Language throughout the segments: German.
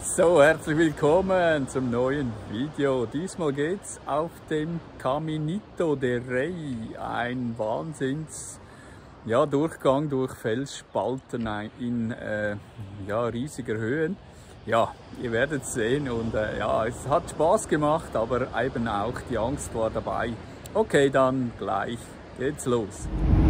So, herzlich willkommen zum neuen Video. Diesmal geht's auf dem Caminito del Rey, ein Durchgang durch Felsspalten in riesiger Höhen. Ja, ihr werdet es sehen und es hat Spaß gemacht, aber eben auch die Angst war dabei. Okay, dann gleich geht's los.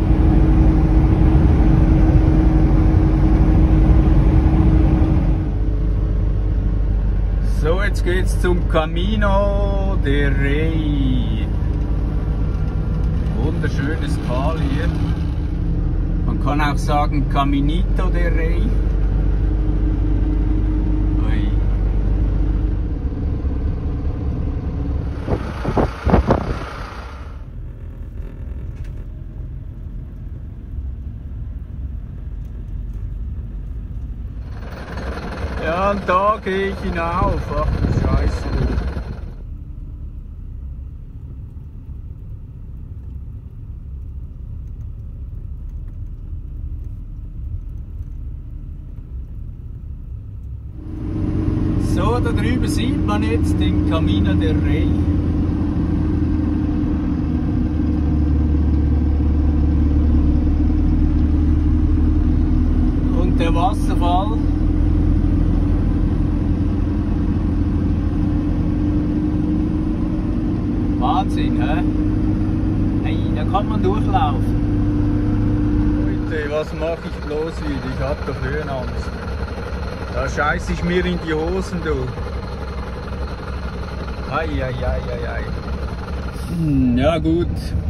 So, jetzt geht's zum Camino del Rey. Wunderschönes Tal hier. Man kann auch sagen Caminito del Rey. Ui. Ja, und da gehe ich hinauf. Ach du Scheiße. So, da drüben sieht man jetzt den Camino del Rey. Und der Wasserfall. Wahnsinn, hä? Hey, da kann man durchlaufen. Leute, was mache ich bloß wieder? Ich hab doch Höhenangst. Da scheiße ich mir in die Hosen, du. Ei. Ja gut.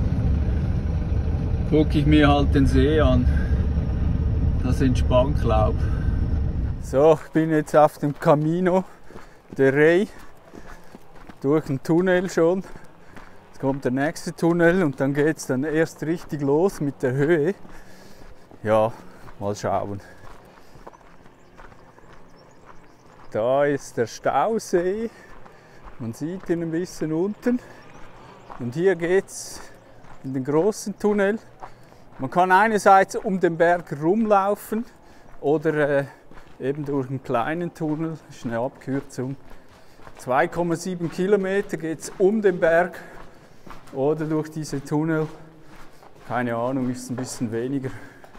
Gucke ich mir halt den See an. Das entspannt, glaub. So, ich bin jetzt auf dem Camino del Rey. Durch den Tunnel schon. Kommt der nächste Tunnel und dann geht es dann erst richtig los mit der Höhe. Ja, mal schauen. Da ist der Stausee. Man sieht ihn ein bisschen unten. Und hier geht es in den großen Tunnel. Man kann einerseits um den Berg rumlaufen oder eben durch einen kleinen Tunnel. Das ist eine Abkürzung. 2,7 Kilometer geht es um den Berg. Oder durch diese Tunnel, keine Ahnung, ist es ein bisschen weniger.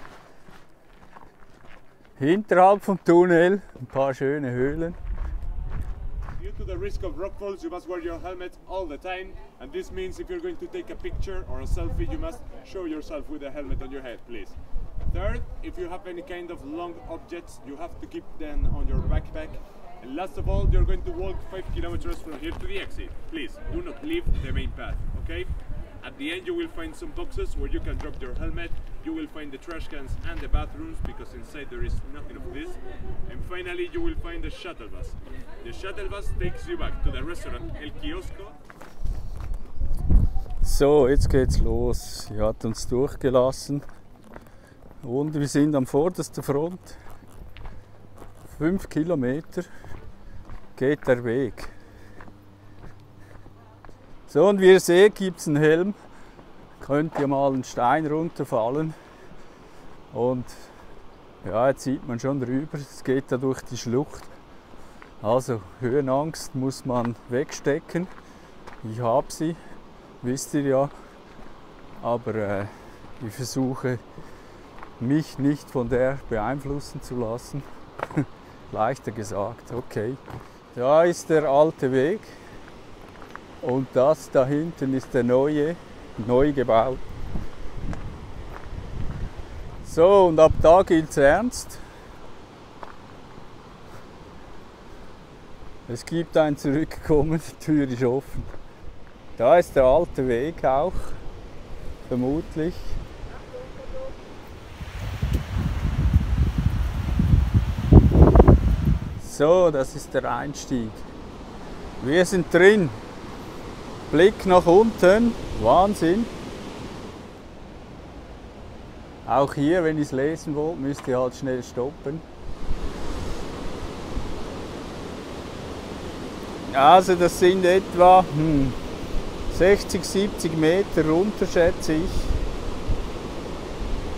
Hinterhalb vom Tunnel ein paar schöne Höhlen. Due to the risk of rockfalls, you must wear your helmet all the time, and this means if you're going to take a picture or a selfie, you must show yourself with a helmet on your head, please. Third, if you have any kind of long objects, you have to keep them on your backpack. And last of all, you're going to walk 5 kilometers from here to the exit. Please, do not leave the main path, okay? At the end you will find some boxes where you can drop your helmet. You will find the trash cans and the bathrooms because inside there is nothing of this. And finally you will find the shuttle bus. The shuttle bus takes you back to the restaurant El Kiosco. So, jetzt geht's los. Sie hat uns durchgelassen. Und wir sind am vordersten Front. 5 Kilometer geht der Weg. So, und wie ihr seht, gibt es einen Helm. Könnt ihr mal einen Stein runterfallen. Und ja, jetzt sieht man schon drüber, es geht da durch die Schlucht. Also Höhenangst muss man wegstecken. Ich habe sie, wisst ihr ja. Aber ich versuche mich nicht von der beeinflussen zu lassen. Leichter gesagt, okay. Da ist der alte Weg und das da hinten ist der neue, neu gebaut. So, und ab da gilt's ernst. Es gibt ein Zurückkommen, die Tür ist offen. Da ist der alte Weg auch, vermutlich. So, das ist der Einstieg. Wir sind drin. Blick nach unten. Wahnsinn. Auch hier, wenn ihr es lesen wollt, müsst ihr halt schnell stoppen. Also das sind etwa 60, 70 Meter runter, schätze ich.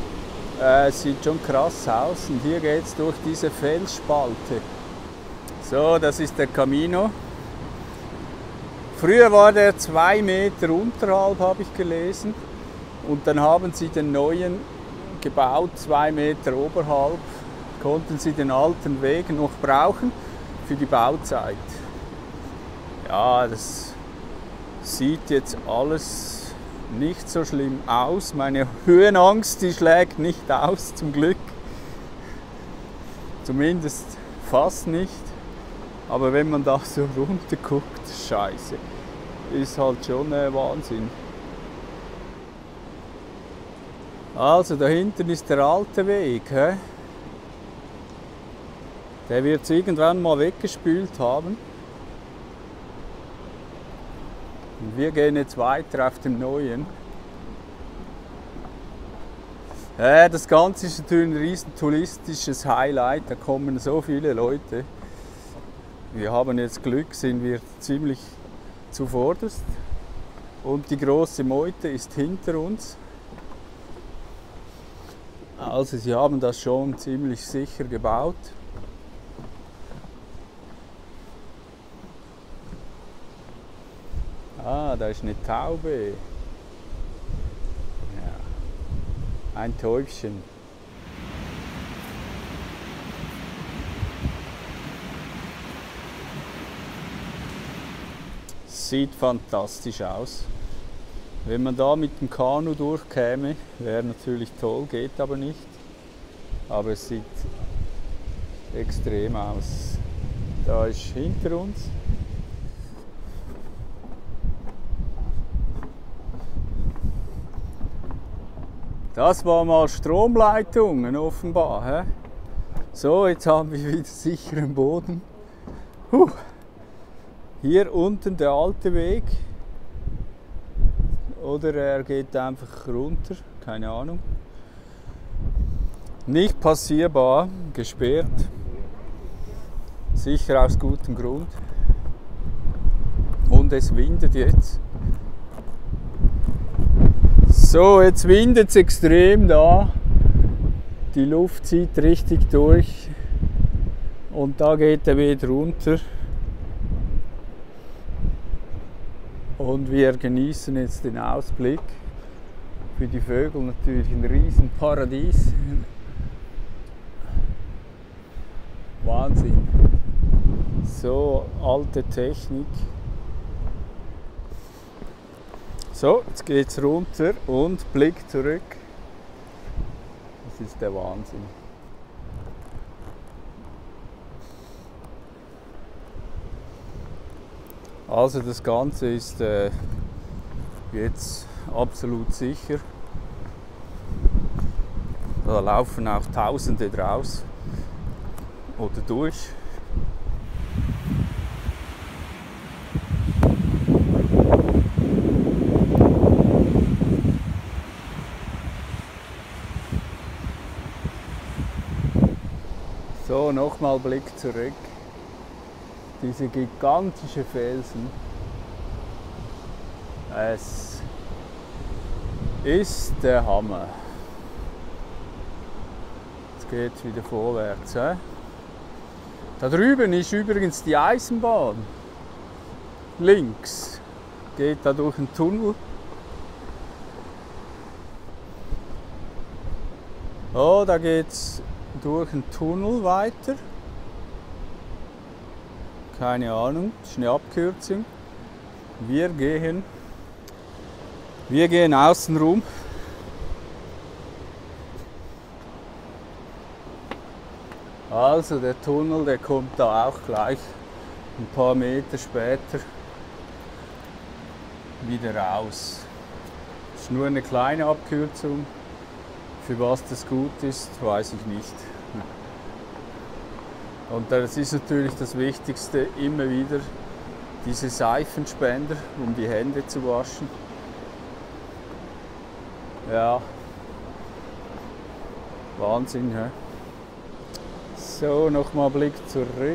Sieht schon krass aus. Und hier geht es durch diese Felsspalte. So, das ist der Camino. Früher war der 2 Meter unterhalb, habe ich gelesen. Und dann haben sie den neuen gebaut, 2 Meter oberhalb. Konnten sie den alten Weg noch brauchen für die Bauzeit. Ja, das sieht jetzt alles nicht so schlimm aus. Meine Höhenangst, die schlägt nicht aus, zum Glück. Zumindest fast nicht. Aber wenn man da so runter guckt, scheiße, ist halt schon Wahnsinn. Also da hinten ist der alte Weg. He? Der wird es irgendwann mal weggespült haben. Und wir gehen jetzt weiter auf dem neuen. Das Ganze ist natürlich ein riesen touristisches Highlight, da kommen so viele Leute. Wir haben jetzt Glück, sind wir ziemlich zuvorderst. Und die große Meute ist hinter uns. Also sie haben das schon ziemlich sicher gebaut. Ah, da ist eine Taube. Ja, ein Täubchen. Sieht fantastisch aus. Wenn man da mit dem Kanu durchkäme, wäre natürlich toll, geht aber nicht. Aber es sieht extrem aus. Da ist hinter uns. Das war mal Stromleitungen offenbar. He? So, jetzt haben wir wieder sicheren Boden. Hier unten der alte Weg. Oder er geht einfach runter, keine Ahnung. Nicht passierbar, gesperrt. Sicher aus gutem Grund. Und es windet jetzt. So, jetzt windet es extrem da. Die Luft zieht richtig durch. Und da geht der Weg runter. Und wir genießen jetzt den Ausblick. Für die Vögel natürlich ein Riesenparadies. Wahnsinn. So alte Technik. So, jetzt geht's runter und Blick zurück. Das ist der Wahnsinn. Also das Ganze ist jetzt absolut sicher. Da laufen auch Tausende draus oder durch. So, nochmal Blick zurück. Diese gigantischen Felsen. Es ist der Hammer. Jetzt geht es wieder vorwärts. Da drüben ist übrigens die Eisenbahn. Links geht da durch einen Tunnel. Oh, da geht es durch einen Tunnel weiter. Keine Ahnung, das ist eine Abkürzung. Wir gehen außen rum. Also der Tunnel, der kommt da auch gleich ein paar Meter später wieder raus. Das ist nur eine kleine Abkürzung. Für was das gut ist, weiß ich nicht. Und das ist natürlich das Wichtigste, immer wieder diese Seifenspender, um die Hände zu waschen. Ja, Wahnsinn. He? So, nochmal Blick zurück.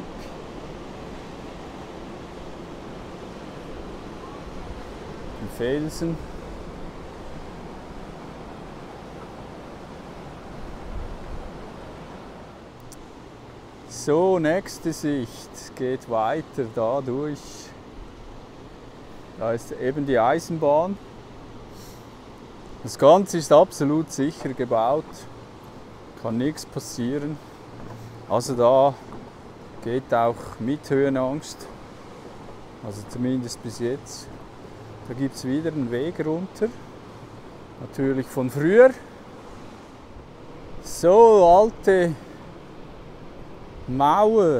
Die Felsen. So, nächste Sicht geht weiter da durch. Da ist eben die Eisenbahn. Das Ganze ist absolut sicher gebaut, kann nichts passieren. Also da geht auch mit Höhenangst, also zumindest bis jetzt. Da gibt es wieder einen Weg runter, natürlich von früher. So, alte Mauer.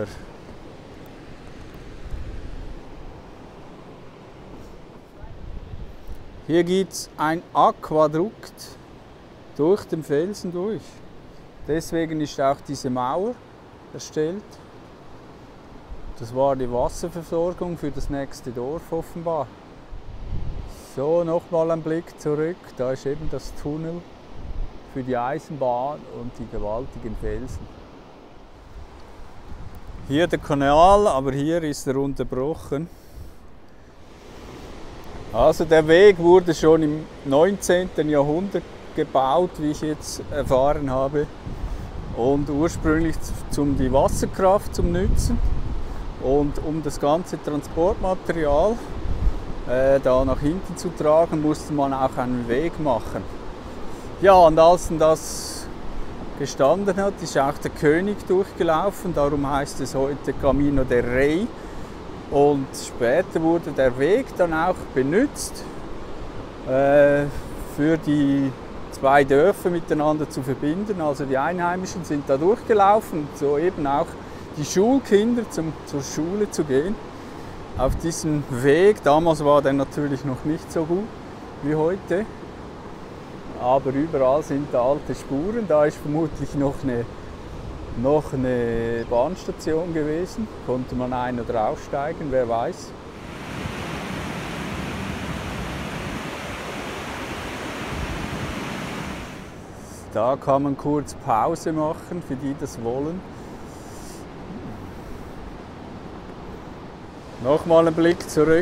Hier gibt es ein Aquädukt durch den Felsen durch. Deswegen ist auch diese Mauer erstellt. Das war die Wasserversorgung für das nächste Dorf offenbar. So, nochmal ein Blick zurück. Da ist eben das Tunnel für die Eisenbahn und die gewaltigen Felsen. Hier der Kanal, aber hier ist er unterbrochen. Also der Weg wurde schon im 19. Jahrhundert gebaut, wie ich jetzt erfahren habe. Und ursprünglich um die Wasserkraft zu nutzen und um das ganze Transportmaterial da nach hinten zu tragen, musste man auch einen Weg machen. Ja, und als das gestanden hat, ist auch der König durchgelaufen, darum heißt es heute Camino del Rey. Und später wurde der Weg dann auch benutzt, für die zwei Dörfer miteinander zu verbinden. Also die Einheimischen sind da durchgelaufen, so eben auch die Schulkinder zur Schule zu gehen. Auf diesem Weg, damals war der natürlich noch nicht so gut wie heute, aber überall sind da alte Spuren. Da ist vermutlich noch eine Bahnstation gewesen, konnte man ein- oder aussteigen, wer weiß. Da kann man kurz Pause machen, für die das wollen. Nochmal einen Blick zurück.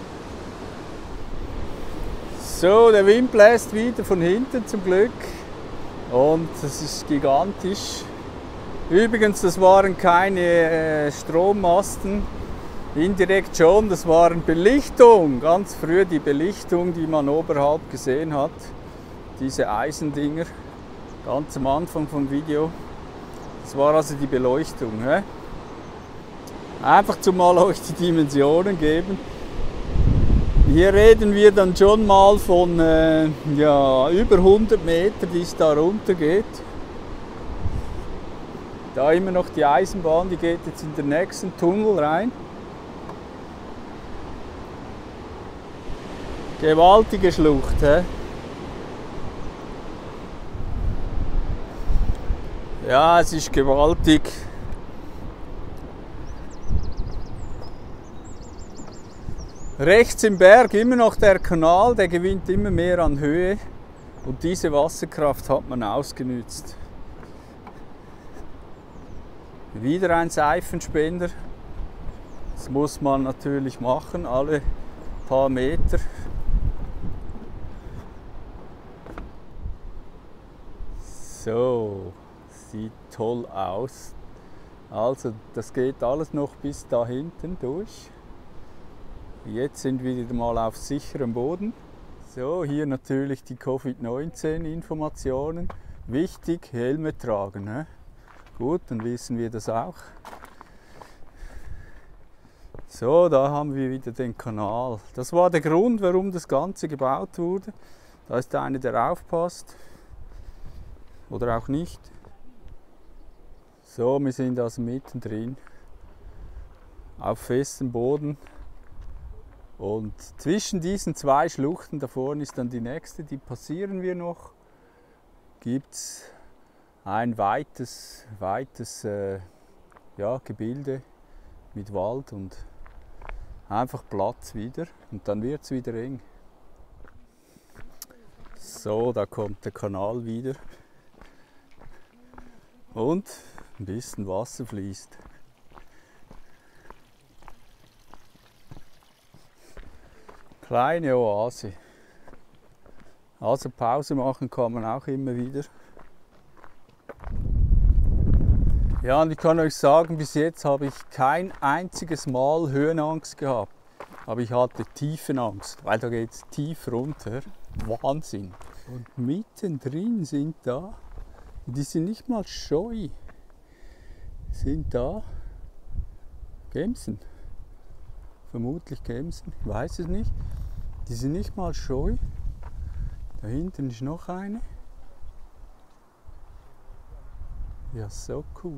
So, der Wind bläst wieder von hinten zum Glück und das ist gigantisch. Übrigens, das waren keine Strommasten, indirekt schon, das waren Belichtung, ganz früher die Belichtung, die man oberhalb gesehen hat, diese Eisendinger, ganz am Anfang vom Video. Das war also die Beleuchtung. He? Einfach zum mal euch die Dimensionen geben. Hier reden wir dann schon mal von ja, über 100 Meter, die es da runter geht. Da immer noch die Eisenbahn, die geht jetzt in den nächsten Tunnel rein. Gewaltige Schlucht. He? Ja, es ist gewaltig. Rechts im Berg immer noch der Kanal, der gewinnt immer mehr an Höhe und diese Wasserkraft hat man ausgenutzt. Wieder ein Seifenspender, das muss man natürlich machen, alle paar Meter. So, sieht toll aus. Also das geht alles noch bis da hinten durch. Jetzt sind wir wieder mal auf sicherem Boden. So, hier natürlich die Covid-19-Informationen. Wichtig, Helme tragen. Ne? Gut, dann wissen wir das auch. So, da haben wir wieder den Kanal. Das war der Grund, warum das Ganze gebaut wurde. Da ist einer, der aufpasst. Oder auch nicht. So, wir sind also mittendrin. Auf festem Boden. Und zwischen diesen zwei Schluchten, da vorne ist dann die nächste, die passieren wir noch, gibt es ein weites ja, Gebilde mit Wald und einfach Platz wieder und dann wird es wieder eng. So, da kommt der Kanal wieder und ein bisschen Wasser fließt. Kleine Oase. Also Pause machen kann man auch immer wieder. Ja, und ich kann euch sagen, bis jetzt habe ich kein einziges Mal Höhenangst gehabt. Aber ich hatte Tiefenangst, weil da geht es tief runter. Wahnsinn. Und mittendrin sind da, die sind nicht mal scheu, sind da Gämsen. Vermutlich Gämsen, ich weiß es nicht. Die sind nicht mal scheu. Da hinten ist noch eine. Ja, so cool.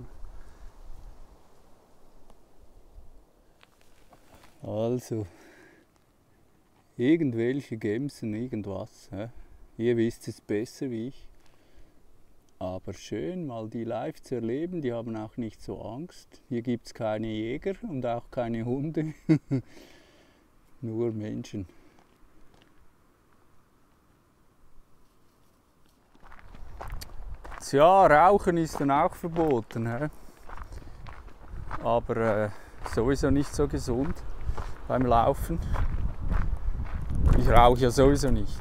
Also, irgendwelche Gämsen, irgendwas. Ja. Ihr wisst es besser wie ich. Aber schön, mal die live zu erleben. Die haben auch nicht so Angst. Hier gibt es keine Jäger und auch keine Hunde. Nur Menschen. Tja, Rauchen ist dann auch verboten. He? Aber sowieso nicht so gesund beim Laufen. Ich rauche ja sowieso nicht.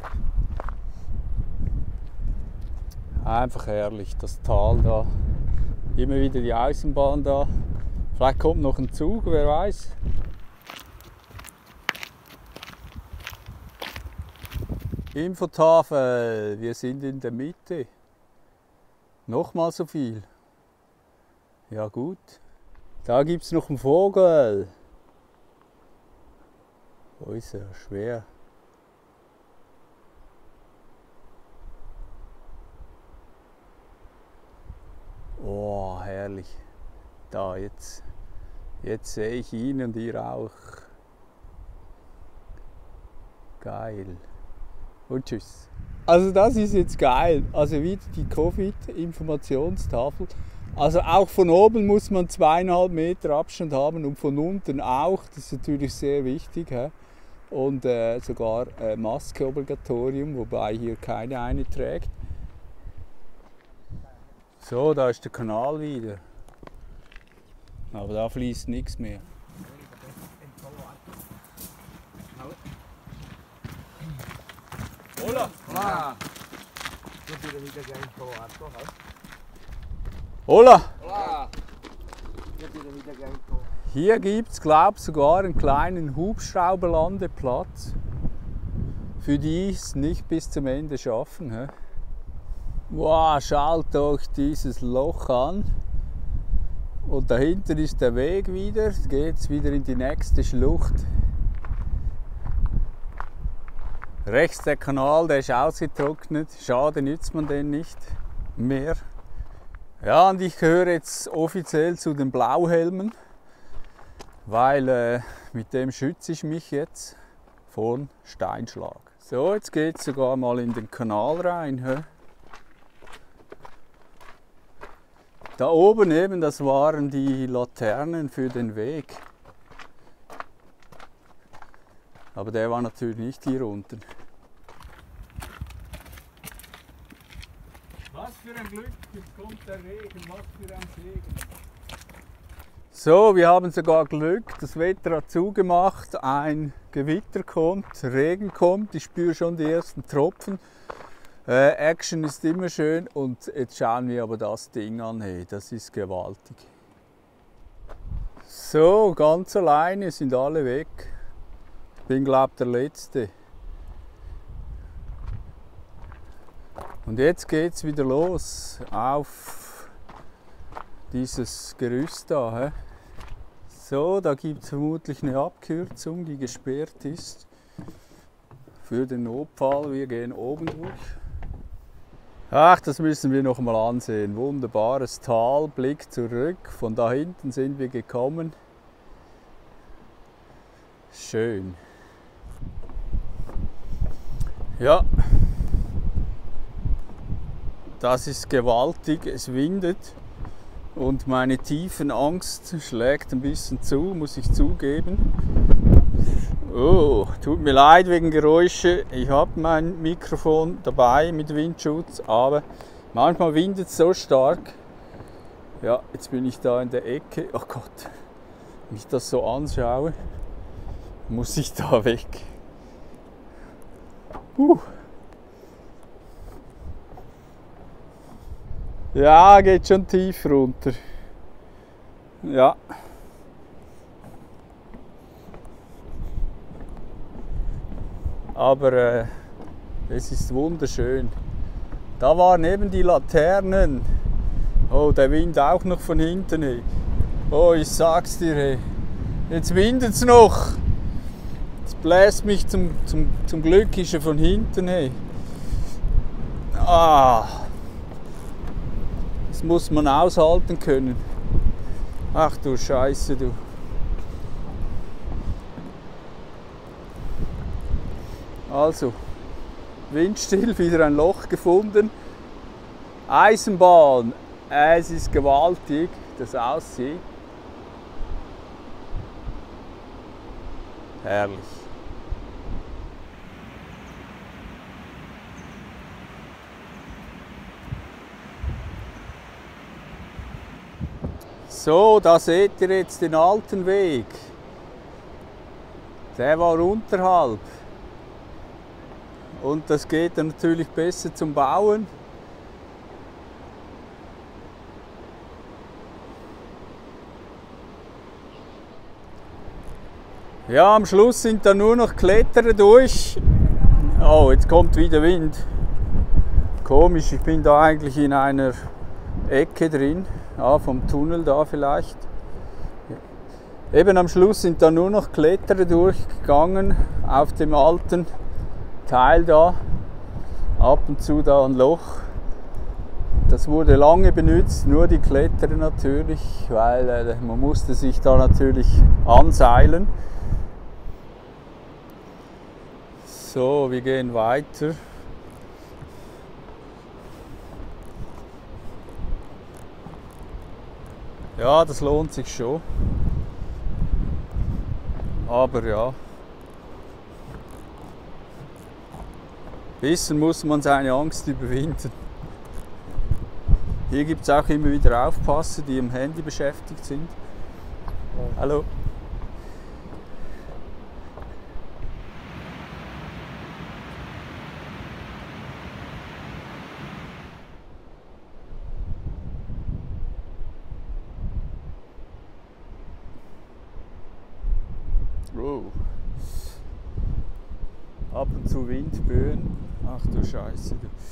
Einfach herrlich, das Tal da. Immer wieder die Eisenbahn da. Vielleicht kommt noch ein Zug, wer weiß. Infotafel, wir sind in der Mitte. Nochmal so viel. Ja gut. Da gibt es noch einen Vogel. Wo ist er? Schwer. Oh, herrlich. Da, jetzt sehe ich ihn und ihr auch. Geil. Und tschüss. Also das ist jetzt geil. Also wieder die Covid-Informationstafel. Also auch von oben muss man 2,5 Meter Abstand haben und von unten auch. Das ist natürlich sehr wichtig. He? Und sogar Maske-Obligatorium, wobei hier keine eine trägt. So, da ist der Kanal wieder. Aber da fließt nichts mehr. Hola! Hola! Hola! Hola! Hier gibt es, glaube ich, sogar einen kleinen Hubschrauberlandeplatz. Für die es nicht bis zum Ende schaffen. He? Wow, schaut euch dieses Loch an. Und da hinten ist der Weg wieder. Jetzt geht es wieder in die nächste Schlucht. Rechts der Kanal, der ist ausgetrocknet. Schade, nützt man den nicht mehr. Ja, und ich gehöre jetzt offiziell zu den Blauhelmen, weil mit dem schütze ich mich jetzt vor Steinschlag. So, jetzt geht es sogar mal in den Kanal rein. He? Da oben eben, das waren die Laternen für den Weg. Aber der war natürlich nicht hier unten. Was für ein Glück, jetzt kommt der Regen, was für ein Segen. So, wir haben sogar Glück, das Wetter hat zugemacht, ein Gewitter kommt, Regen kommt, ich spüre schon die ersten Tropfen. Action ist immer schön und jetzt schauen wir aber das Ding an, hey, das ist gewaltig. So, ganz alleine sind alle weg. Ich bin, glaube ich, der Letzte. Und jetzt geht es wieder los auf dieses Gerüst da. He? So, da gibt es vermutlich eine Abkürzung, die gesperrt ist. Für den Notfall, wir gehen oben durch. Ach, das müssen wir noch mal ansehen. Wunderbares Tal, Blick zurück. Von da hinten sind wir gekommen. Schön. Ja, das ist gewaltig. Es windet und meine Tiefenangst schlägt ein bisschen zu, muss ich zugeben. Oh, tut mir leid wegen Geräusche. Ich habe mein Mikrofon dabei mit Windschutz, aber manchmal windet es so stark. Ja, jetzt bin ich da in der Ecke. Oh Gott, wenn ich das so anschaue, muss ich da weg. Ja, geht schon tief runter. Ja. Aber es ist wunderschön. Da waren eben die Laternen. Oh, der Wind auch noch von hinten. Hey. Oh, ich sag's dir, hey. Jetzt windet's noch. Es bläst mich zum Glück ist er von hinten. Hey. Ah. Das muss man aushalten können. Ach du Scheiße, du. Also, windstill, wieder ein Loch gefunden. Eisenbahn, es ist gewaltig, das aussieht. Herrlich. So, da seht ihr jetzt den alten Weg. Der war unterhalb. Und das geht dann natürlich besser zum Bauen. Ja, am Schluss sind da nur noch Kletterer durch. Oh, jetzt kommt wieder Wind. Komisch, ich bin da eigentlich in einer Ecke drin. Ah, vom Tunnel da vielleicht. Eben am Schluss sind da nur noch Kletterer durchgegangen auf dem alten Teil da, ab und zu da ein Loch. Das wurde lange benutzt, nur die Kletterer natürlich, weil man musste sich da natürlich anseilen. So, wir gehen weiter. Ja, das lohnt sich schon. Aber ja. Bisschen muss man seine Angst überwinden. Hier gibt es auch immer wieder Aufpasser, die im Handy beschäftigt sind. Hallo. Oh. Ab und zu Windböen. Ach du Scheiße.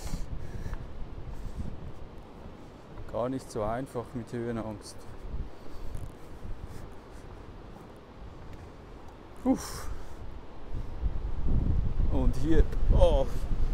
Gar nicht so einfach mit Höhenangst. Uff. Und hier, oh,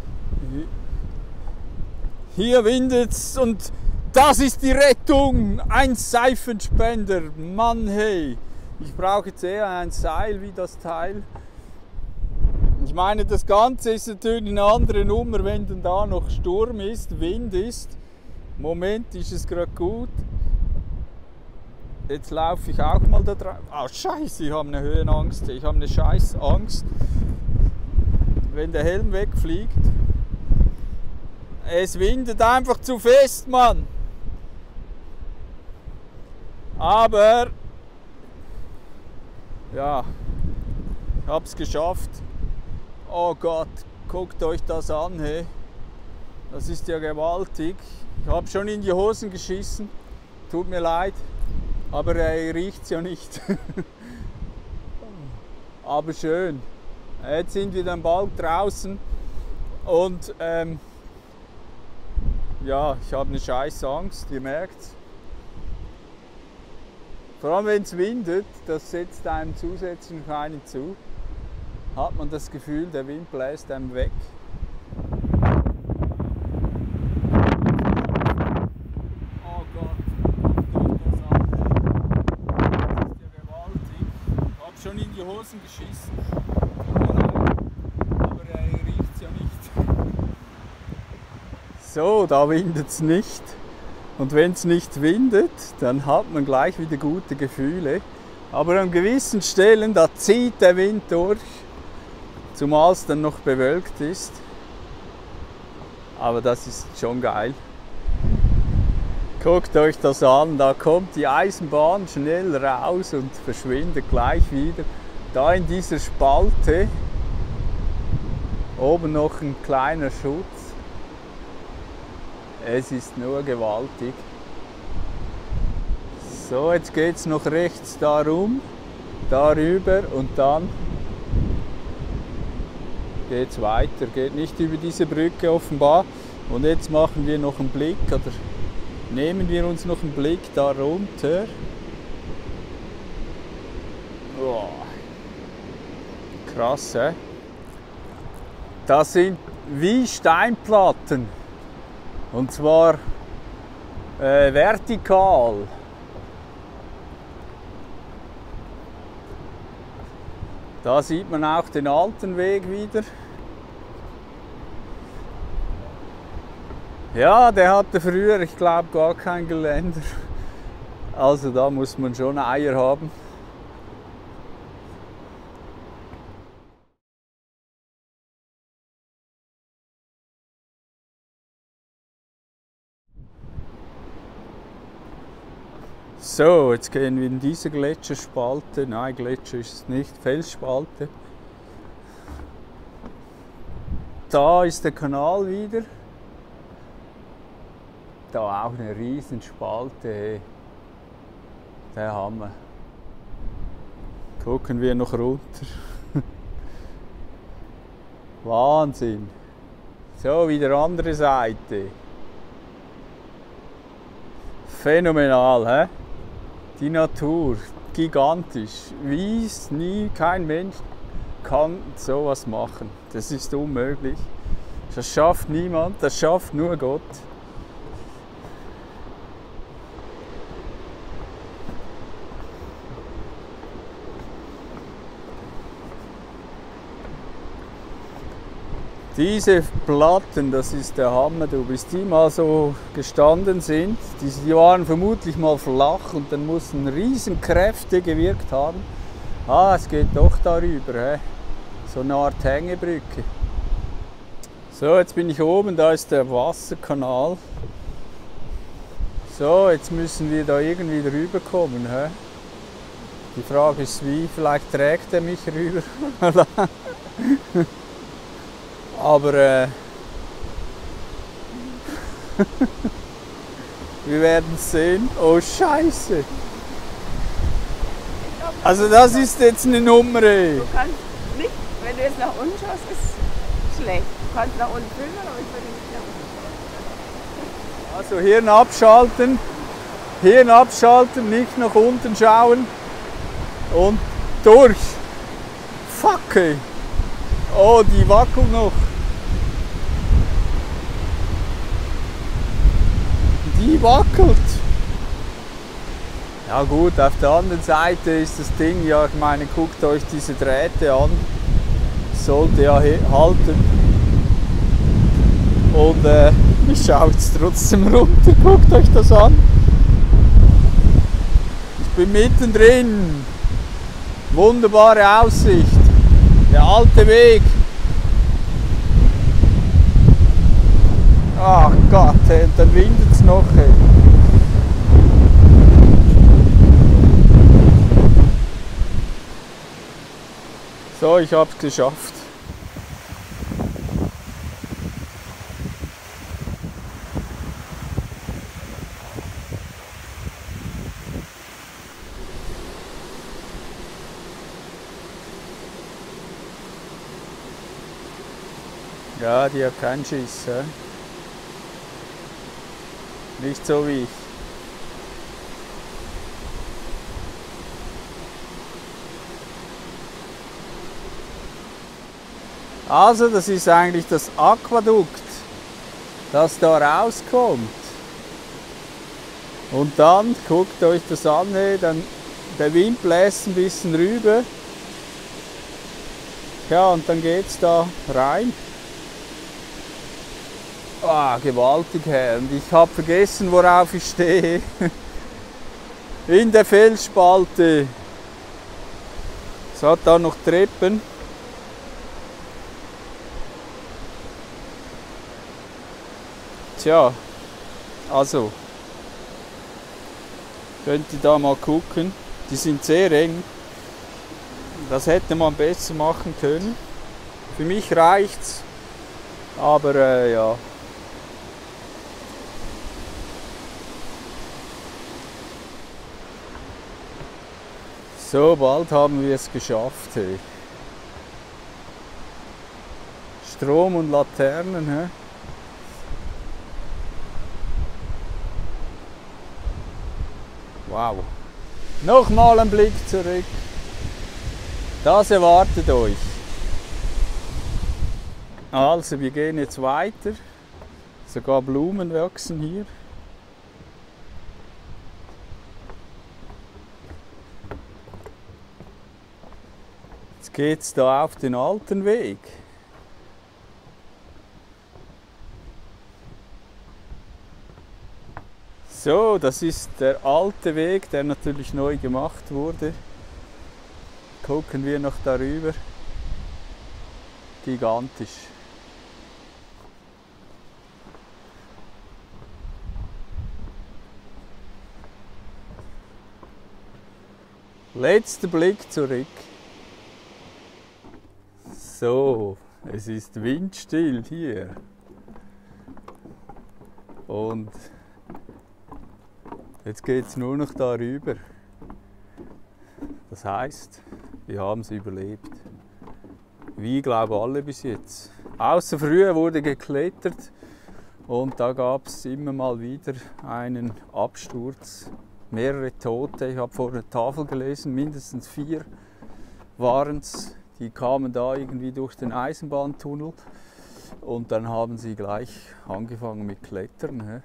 hier windet's und das ist die Rettung. Ein Seifenspender. Mann, hey. Ich brauche jetzt eher ein Seil wie das Teil. Ich meine, das Ganze ist natürlich eine andere Nummer, wenn dann da noch Sturm ist, Wind ist. Im Moment ist es gerade gut. Jetzt laufe ich auch mal da drauf. Ah, Scheiße, ich habe eine Höhenangst. Ich habe eine Scheißangst. Wenn der Helm wegfliegt. Es windet einfach zu fest, Mann. Aber ja, ich habe es geschafft. Oh Gott, guckt euch das an, hey. Das ist ja gewaltig. Ich habe schon in die Hosen geschissen. Tut mir leid, aber er riecht es ja nicht. Aber schön. Jetzt sind wir dann bald draußen und ja, ich habe eine scheiß Angst, ihr merkt's. Vor allem wenn es windet, das setzt einem zusätzlich noch einen zu. Hat man das Gefühl, der Wind bläst einem weg. Oh Gott, guckt euch das an. Das ist ja gewaltig. Ich habe schon in die Hosen geschissen. Aber er riecht es ja nicht. So, da windet es nicht. Und wenn es nicht windet, dann hat man gleich wieder gute Gefühle. Aber an gewissen Stellen, da zieht der Wind durch. Zumal es dann noch bewölkt ist. Aber das ist schon geil. Guckt euch das an, da kommt die Eisenbahn schnell raus und verschwindet gleich wieder. Da in dieser Spalte, oben noch ein kleiner Schutz. Es ist nur gewaltig. So, jetzt geht es noch rechts darum, darüber und dann geht es weiter. Geht nicht über diese Brücke offenbar. Und jetzt machen wir noch einen Blick, oder nehmen wir uns noch einen Blick da runter. Oh. Krass, hä? Das sind wie Steinplatten. Und zwar vertikal. Da sieht man auch den alten Weg wieder. Ja, der hatte früher, ich glaube, gar kein Geländer. Also da muss man schon Eier haben. So, jetzt gehen wir in diese Gletscherspalte. Nein, Gletscher ist es nicht, Felsspalte. Da ist der Kanal wieder. Da auch eine riesen Spalte. Hey. Der Hammer. Gucken wir noch runter. Wahnsinn. So, wieder andere Seite. Phänomenal, hä? Die Natur, gigantisch. Wie es nie, kein Mensch kann sowas machen. Das ist unmöglich. Das schafft niemand, das schafft nur Gott. Diese Platten, das ist der Hammer, du, bis die mal so gestanden sind, die waren vermutlich mal flach und dann mussten Riesenkräfte gewirkt haben. Ah, es geht doch darüber, he? So eine Art Hängebrücke. So, jetzt bin ich oben, da ist der Wasserkanal. So, jetzt müssen wir da irgendwie drüber kommen. He? Die Frage ist wie, vielleicht trägt er mich rüber. Aber wir werden sehen. Oh Scheiße! Also das ist jetzt eine Nummer. Du kannst nicht, wenn du jetzt nach unten schaust, ist schlecht. Du kannst nach unten filmen, aber ich würde nicht nach unten. Also Hirn abschalten, nicht nach unten schauen und durch. Fuck ey. Oh, die wackelt noch. Die wackelt. Ja gut, auf der anderen Seite ist das Ding, ja ich meine, guckt euch diese Drähte an. Sollte ja halten. Und schaut trotzdem runter, guckt euch das an. Ich bin mittendrin. Wunderbare Aussicht. Der alte Weg. Ach Gott, ey, und dann windet es noch. Ey. So, ich hab's geschafft. Ja, die hat keinen Schiss. He? Nicht so wie ich. Also, das ist eigentlich das Aquädukt, das da rauskommt. Und dann, guckt euch das an, hey, dann, der Wind bläst ein bisschen rüber. Ja, und dann geht's da rein. Ah, gewaltig, Herr. Und ich habe vergessen, worauf ich stehe. In der Felsspalte. Es hat da noch Treppen. Tja, also, könnt ihr da mal gucken. Die sind sehr eng. Das hätte man besser machen können. Für mich reicht's. Aber ja. So, bald haben wir es geschafft. Hey. Strom und Laternen. Hey. Wow. Nochmal ein Blick zurück. Das erwartet euch. Also, wir gehen jetzt weiter. Sogar Blumen wachsen hier. Jetzt geht es da auf den alten Weg. So, das ist der alte Weg, der natürlich neu gemacht wurde. Gucken wir noch darüber. Gigantisch. Letzter Blick zurück. So, es ist windstill hier. Und jetzt geht es nur noch darüber. Das heißt, wir haben es überlebt. Wie glaube alle bis jetzt. Außer früher wurde geklettert und da gab es immer mal wieder einen Absturz. Mehrere Tote. Ich habe vor der Tafel gelesen, mindestens 4 waren es. Die kamen da irgendwie durch den Eisenbahntunnel und dann haben sie gleich angefangen mit Klettern.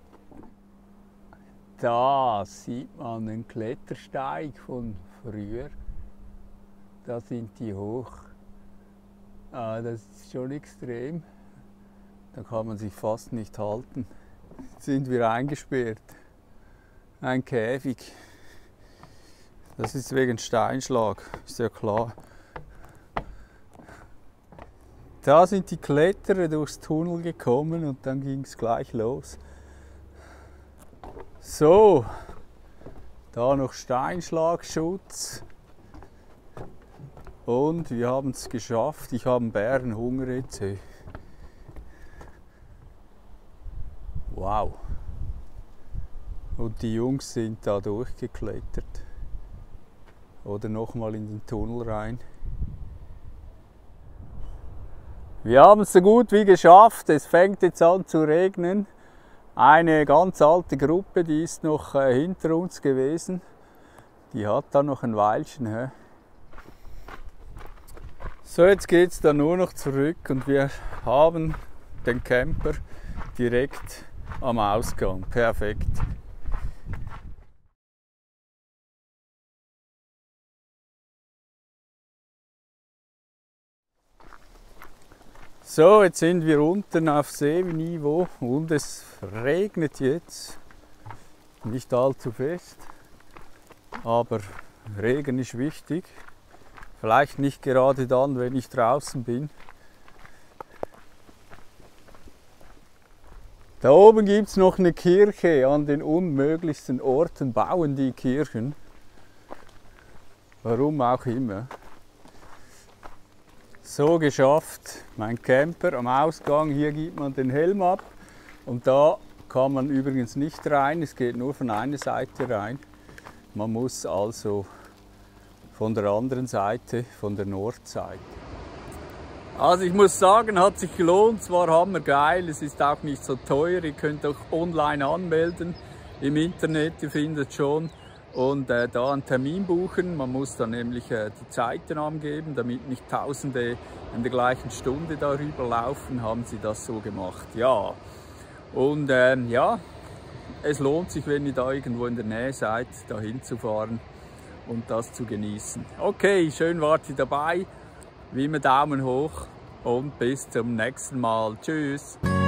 Da sieht man den Klettersteig von früher. Da sind die hoch. Das ist schon extrem. Da kann man sich fast nicht halten. Jetzt sind wir eingesperrt. Ein Käfig. Das ist wegen Steinschlag, ist ja klar. Da sind die Kletterer durchs Tunnel gekommen und dann ging es gleich los. So, da noch Steinschlagschutz. Und wir haben es geschafft. Ich habe einen Bärenhunger jetzt. Wow. Und die Jungs sind da durchgeklettert. Oder nochmal in den Tunnel rein. Wir haben es so gut wie geschafft. Es fängt jetzt an zu regnen. Eine ganz alte Gruppe, die ist noch hinter uns gewesen. Die hat da noch ein Weilchen. So, jetzt geht es dann nur noch zurück und wir haben den Camper direkt am Ausgang. Perfekt. So, jetzt sind wir unten auf Seeniveau und es regnet jetzt. Nicht allzu fest, aber Regen ist wichtig. Vielleicht nicht gerade dann, wenn ich draußen bin. Da oben gibt es noch eine Kirche. An den unmöglichsten Orten bauen die Kirchen. Warum auch immer. So geschafft, mein Camper am Ausgang. Hier gibt man den Helm ab und da kann man übrigens nicht rein. Es geht nur von einer Seite rein. Man muss also von der anderen Seite, von der Nordseite. Also ich muss sagen, hat sich gelohnt, es war hammergeil, es ist auch nicht so teuer, ihr könnt auch online anmelden im Internet, ihr findet schon und da einen Termin buchen. Man muss dann nämlich die Zeiten angeben, damit nicht Tausende in der gleichen Stunde darüber laufen, haben sie das so gemacht. Ja, und ja, es lohnt sich, wenn ihr da irgendwo in der Nähe seid, da hinzufahren und das zu genießen. Okay, schön wart ihr dabei. Wie immer Daumen hoch und bis zum nächsten Mal. Tschüss.